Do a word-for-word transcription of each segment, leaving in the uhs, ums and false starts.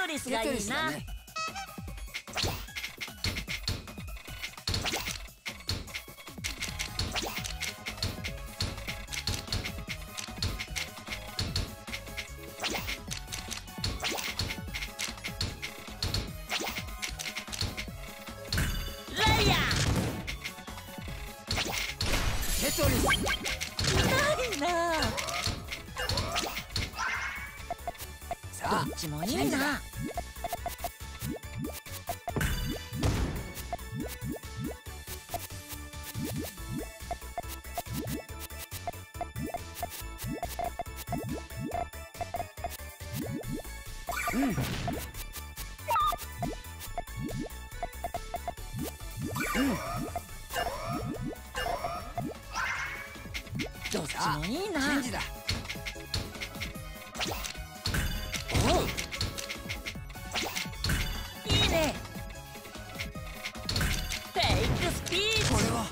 トリスがいいな。 ね、 ライアテトリス。 痛いな。 さあどっちもいいな。 うんうんどっちもいいチェなン。ジだ。 おう、いいね。フェイクスピーチ。 これは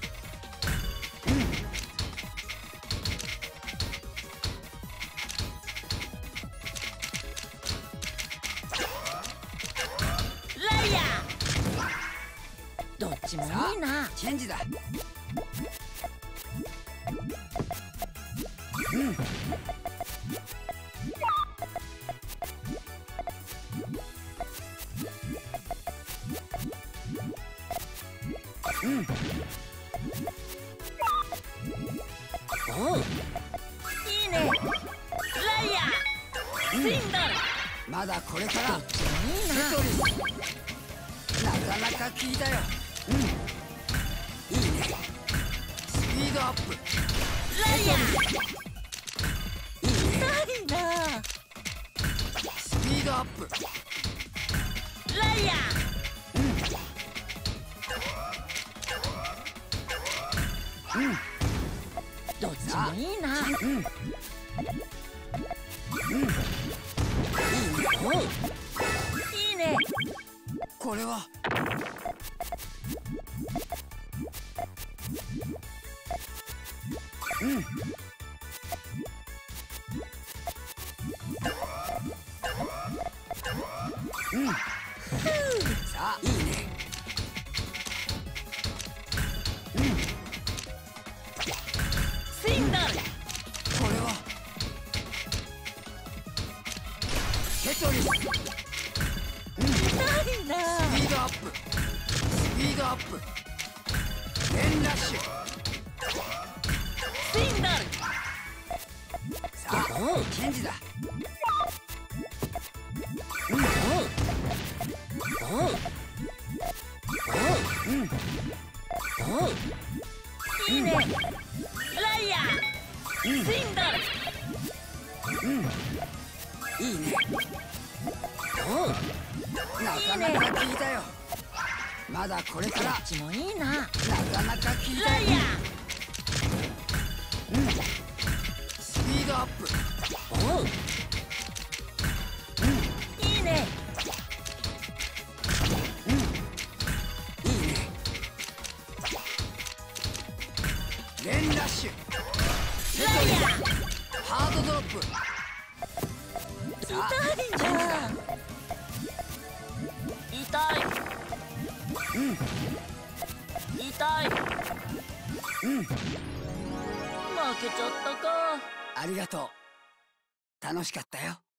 ライアどっちもいいな。 チェンジだ。うんうんおう、いいね。ライアシンドル。 まだこれからどっちもいいテな。 トリス。なかなか効いたよ。うんいいね。スピードアップ。 ライアいいね。 痛いな。 スピードアップ。 ライアうんどっちもいいな。 うんうんおう、いいね。 これはうんうんさあいいね。 シンドル。 これはテトリス。 痛いな。 スピードアップ。スピードアップ。連ラッシュ。 シンドル。 さあおう、 チェンジだ。 おう、おう、 うんおう、いいね。ライアシンドル。 うんいいね。 おう、 なかなか効いたよ。まだこれからどっちもいいな。 なかなか効いたよ。 ライアうんスピードアップ。 おう、いいね。 いいね。連ラッシュ。 ライアハードドロップ。さあ痛いチェンジだ。 な。痛い。 うん痛い。 うん負けちゃったか。 ありがとう。楽しかったよ。